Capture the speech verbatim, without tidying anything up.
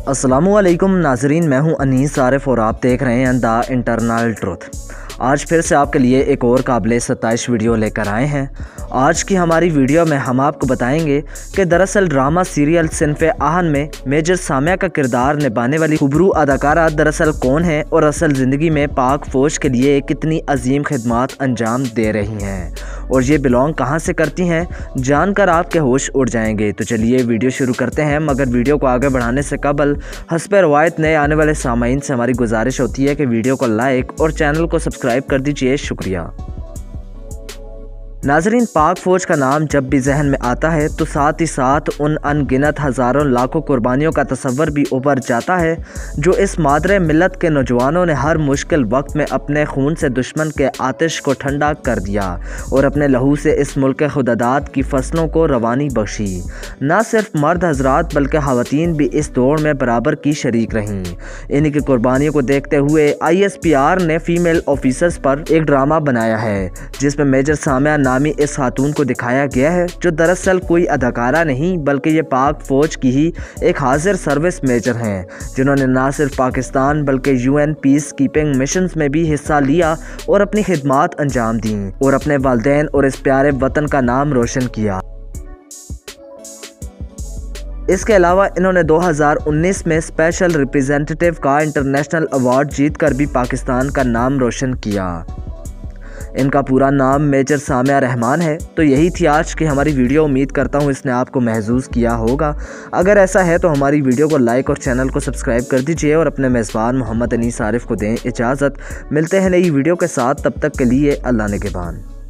अस्सलामुअलैकुम नाजरीन, मैं हूं अनीस आरिफ और आप देख रहे हैं द इंटरनल ट्रुथ। आज फिर से आपके लिए एक और काबिल सत्ताईस वीडियो लेकर आए हैं। आज की हमारी वीडियो में हम आपको बताएंगे कि दरअसल ड्रामा सीरियल सिन्फ़े आहन में मेजर सामिया का किरदार निभाने वाली खुबरू अदाकारा दरअसल कौन है और असल ज़िंदगी में पाक फ़ौज के लिए कितनी अजीम खिदमात अंजाम दे रही हैं और ये बिलोंग कहाँ से करती हैं, जानकर आपके होश उड़ जाएंगे। तो चलिए वीडियो शुरू करते हैं, मगर वीडियो को आगे बढ़ाने से कबल हस्ब रवायत नए आने वाले सामाईन से हमारी गुजारिश होती है कि वीडियो को लाइक और चैनल को सब्सक्राइब कर दीजिए। शुक्रिया। नाजरीन, पाक फ़ौज का नाम जब भी जहन में आता है तो साथ ही साथ उन अनगिनत हज़ारों लाखों कुर्बानियों का तस्वर भी उभर जाता है जो इस मादरे मिलत के नौजवानों ने हर मुश्किल वक्त में अपने खून से दुश्मन के आतिश को ठंडा कर दिया और अपने लहू से इस मुल्क के खुदादात की फसलों को रवानी बख्शी। न सिर्फ मर्द हजरात बल्कि ख़वातीन भी इस दौड़ में बराबर की शरीक रहीं। इन्हीं की कुर्बानियों को देखते हुए आई एस पी आर ने फ़ीमेल ऑफिसर्स पर एक ड्रामा बनाया है जिसमें मेजर सामिया नामी इस खातून को दिखाया गया है जो दरअसल कोई अदाकारा नहीं बल्कि ये पाक फ़ौज की ही एक हाजिर सर्विस मेजर हैं जिन्होंने न सिर्फ पाकिस्तान बल्कि यूएन पीस कीपिंग मिशंस में भी हिस्सा लिया और अपनी खिदमात अंजाम दी और अपने वालिदैन और इस प्यारे वतन का नाम रोशन किया। इसके अलावा इन्होंने दो हज़ार उन्नीस में स्पेशल रिप्रेजेंटेटिव का इंटरनेशनल अवार्ड जीतकर भी पाकिस्तान का नाम रोशन किया। इनका पूरा नाम मेजर सामिया रहमान है। तो यही थी आज की हमारी वीडियो। उम्मीद करता हूँ इसने आपको महसूस किया होगा। अगर ऐसा है तो हमारी वीडियो को लाइक और चैनल को सब्सक्राइब कर दीजिए और अपने मेज़बान मोहम्मद अनीस आरिफ को दें इजाज़त। मिलते हैं नई वीडियो के साथ, तब तक के लिए अल्लाह निगहबान।